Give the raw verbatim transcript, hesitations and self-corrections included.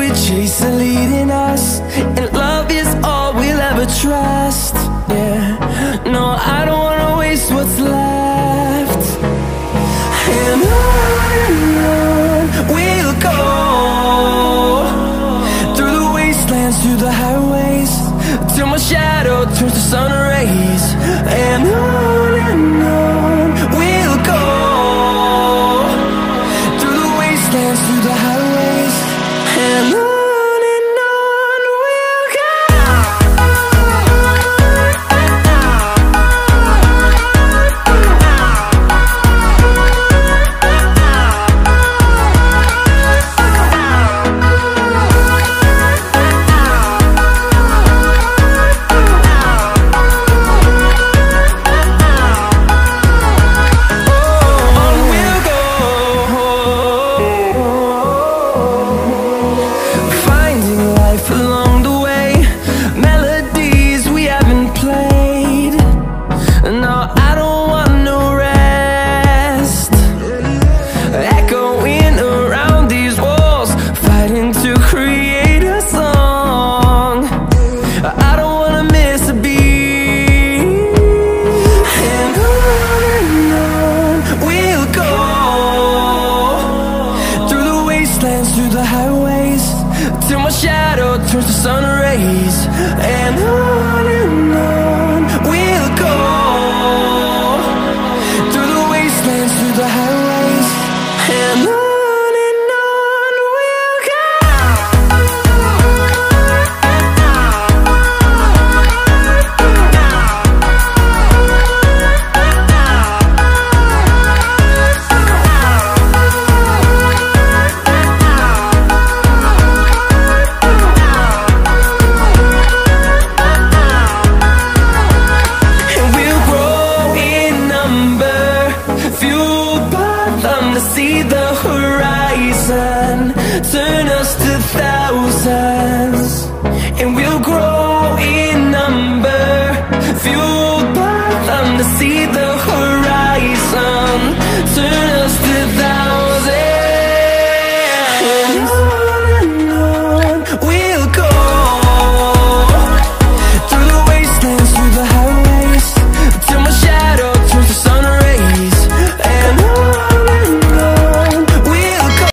we chase are leading us, and love is all we'll ever trust. Yeah, no, I don't wanna waste what's left. And on and on we'll go, through the wastelands, through the highways, till my shadow turns to sun rays. And on and on we'll go, through the wastelands, through the highways, and on. Through the highways, till my shadow turns to sun rays. And on and on we'll go, through the wastelands, through the highways, and on. See the horizon turn us to thousands, and we'll grow